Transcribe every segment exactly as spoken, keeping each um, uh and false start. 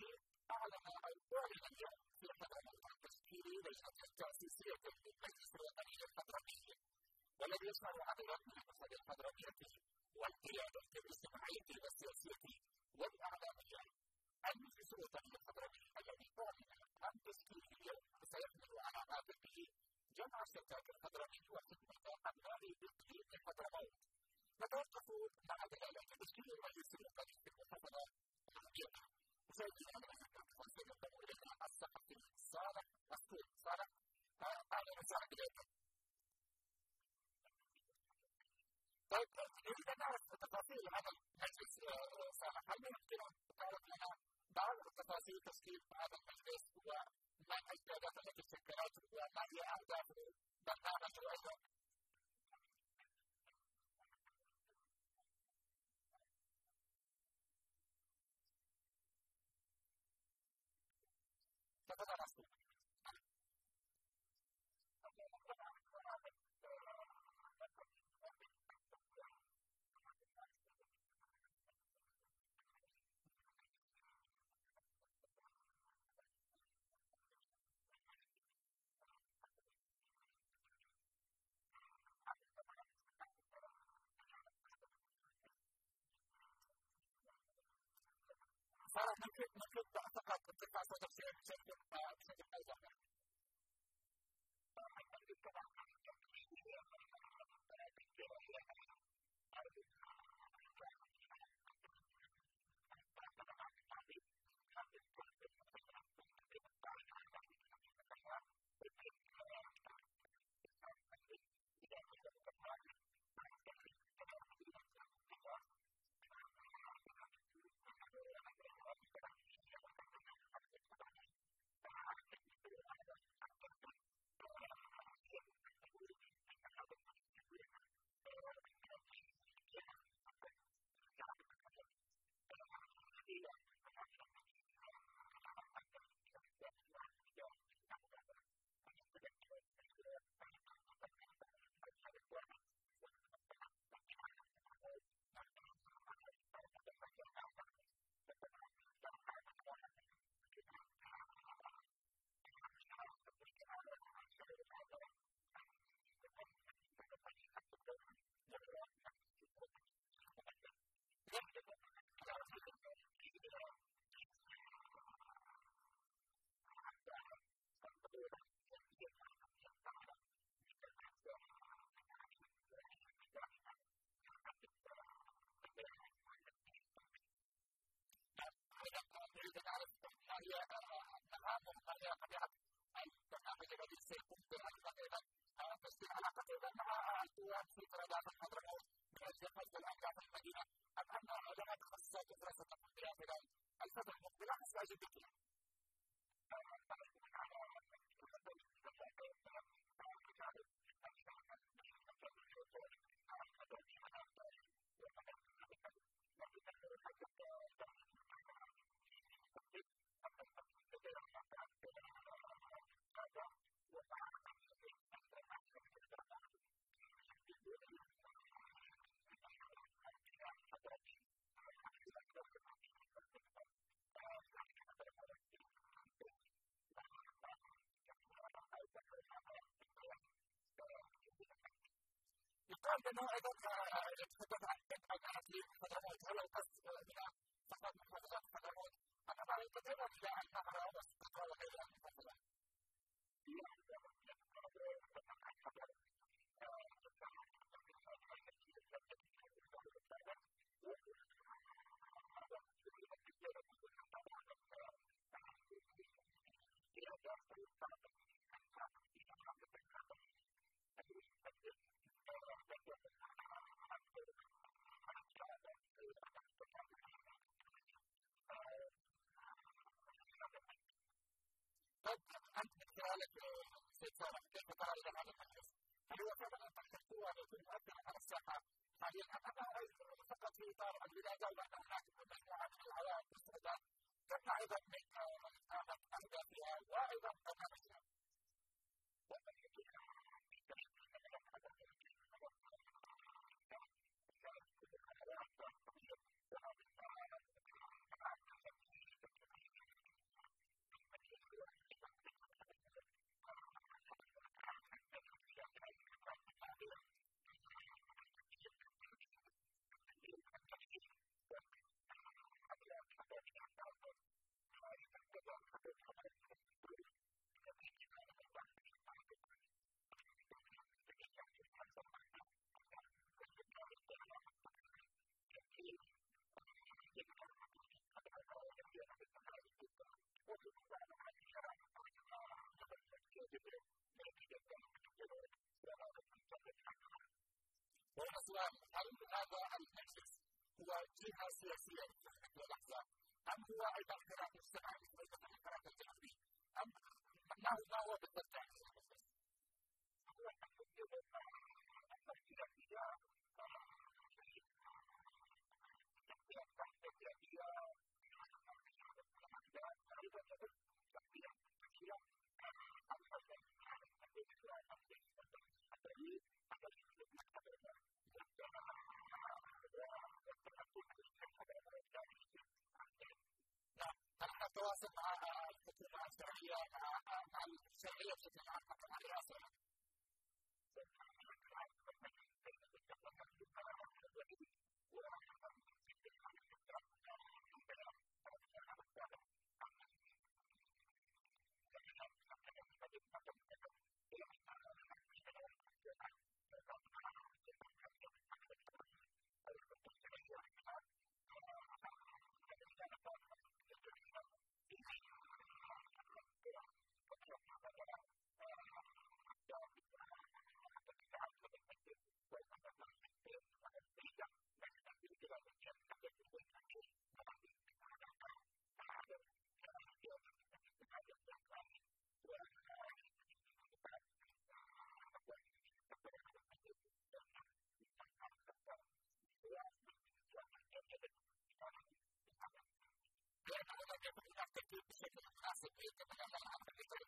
التشكيل أعلن أو أعلن اليوم في الحضانة التشكيلي لجنة تأسيسية للمجلس الوطني للحضرمية، والذي يشمل عددا من النخب الحضرمية والقيادة الاجتماعية والسياسية والإعلامية. المجلس الوطني الحضرمي الذي أعلن عن تشكيله اليوم سيحمل على عاتقه جمع الشتات الحضرمي وخدمة أبناء إقليم حضرموت. نتوقف مع دلالة تشكيل المجلس الوطني في المحافظة الحضرمية. مشاهدينا الأعزاء سينضم إلينا الصحفي صالح مسعود. صالح أهلا وسهلا بك. طيب نريد أن نعرف تفاصيل هذا المجلس صالح، هل يمكن أن تعرف لنا بعض تفاصيل تشكيل هذا المجلس وما القيادات التي شكلته وما هي أهدافه برنامجه أيضا؟ تفضل مسعود. صالح ممكن ممكن فقط ترفع صوتك شوي بشكل بشكل أوضح. نريد أن نعرف ما هي المهام وما هي طبيعة البرنامج الذي سيكون أيضا تشكيل علاقة أيضا مع القوات في قرارات حضرموت من أجل حفظ الأمن في المدينة، أم أن لها تخصصات أخرى ستكون بها خلال الفترة المقبلة حسب أجندتها؟ يقال بأنه أيضا يتحدث عن الأكليم حضرموت، هل القصد هنا فقط محافظات حضرموت أم أنه يتطلب إلى النهر والسقط وغيرها من المحافظات؟ أنت من خلالك سيد صالح كيف ترى إلى هذا المجلس؟ هل هو فعلا تحت القوة التي مؤثرة على الساحة حاليا أم أنه فقط في إطار الولادة وأن هناك مجموعة من العوائل المستندة تمنع أيضا من أهدافها وأيضا برنامجها؟ وهنا سؤال: هل هذا المجلس هو جهة سياسية مثل الأحزاب؟ أم هو أيضا حراك مجتمعي مثل الحراك الجنوبي؟ أم ما هو ما هو بالضبط هذا المجلس؟ هو التواصل مع الحكومة الشرعية مع الشرعية بشكل عام حتى مع الرئاسة. بشكل مناسب للتفاعل مع الفكرة.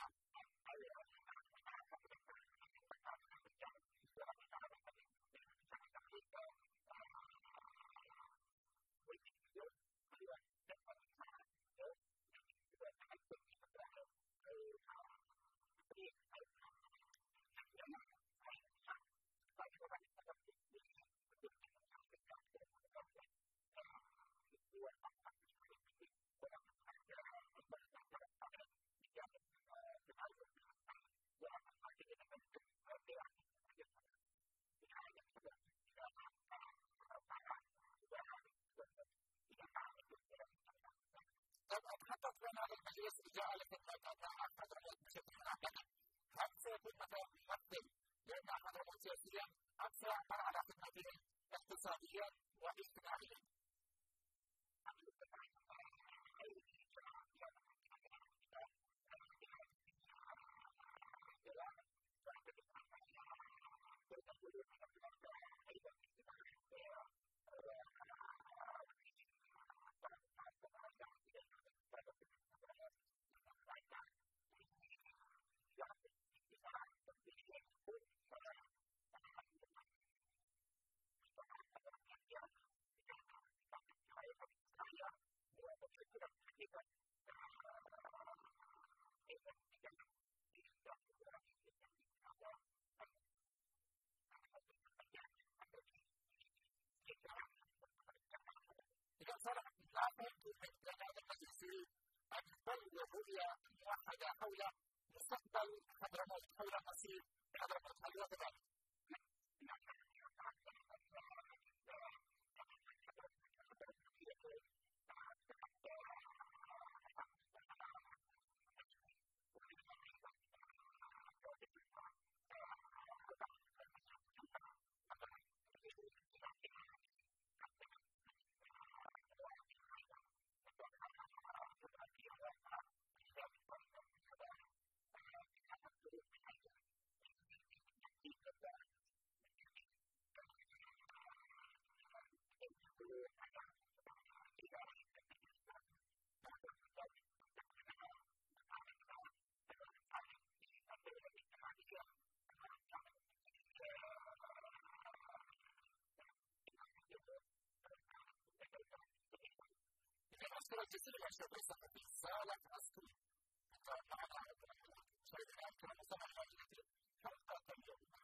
أتحدث عن هذا المجلس جاء لخدمة حضرموت بشكل عام. هل سيكون مثلا ممثل لأن حضرموت سياسيا أم سيعمل على خدمتهم اقتصاديا واجتماعيا؟ إذا صار لا يمكن من هذا المجلس أن يظل رؤية موحدة حول مستقبل حضرموت، حول مصير حضرموت، هل هو كذلك؟ أشكرك جزيلا شكرا صاحبي سالك أسكن معنا شاهدنا كما سمعنا حلقة اليوم.